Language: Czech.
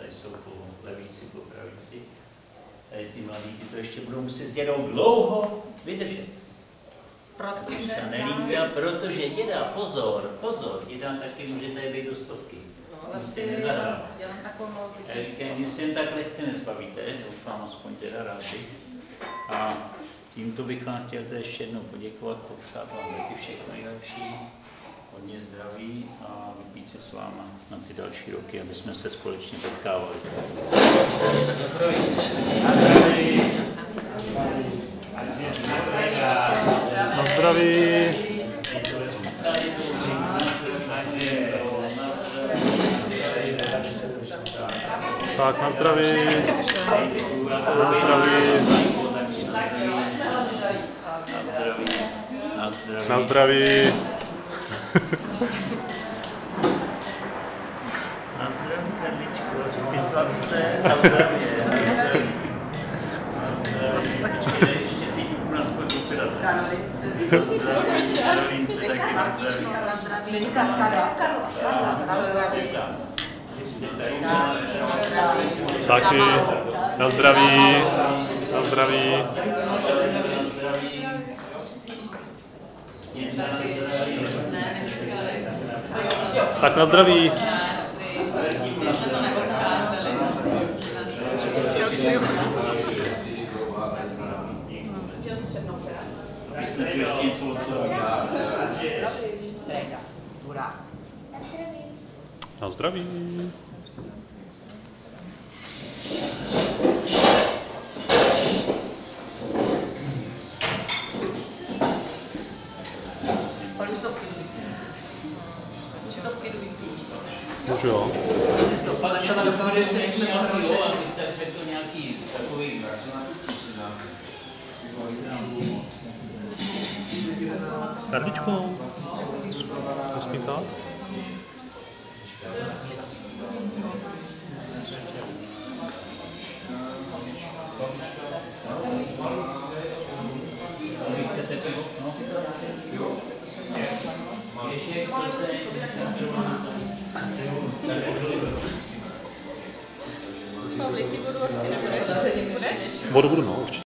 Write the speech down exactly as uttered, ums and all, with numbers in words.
tady jsou po levíci, po pravici. Tady ty mladí, ty to ještě budou muset s dědou dlouho vydržet. Protože Ta nelínka, protože děda, pozor, pozor, děda taky můžete být do stovky. No, ale si nezahrává. jenom takovou malou Mě si jen tak lehce nezbavíte, doufám aspoň teda rád bych. A tímto bych vám chtěl ještě jednou poděkovat, popřát vám taky všechno nejlepší, hodně zdraví a vypít si s váma na ty další roky, aby jsme se společně potkávali. Na zdraví. Na zdraví. Na zdraví. Tak, na zdraví. Na zdraví. Na zdraví. Na zdraví. Na zdraví, Karličko, spislavce, na zdraví, na zdraví. Super, ještě si jdu na spojku opěrat. Na zdraví, Karolince taky na zdraví. Taky. Na zdraví. Na zdraví. Tak na zdraví. My jsme to neodcházeli. Na zdraví. Kolik stopky jdu? Stopky jdu vypít. Můžu jo. Ale to dokonce, že ještě nejsme pohroženi. Takže to nějaký takový... Karličko. Uspíchat? Chcete pivo? No. Ještě Pavlíky budu asi nebudeš? Budeš? Vodu budu, no, určitě.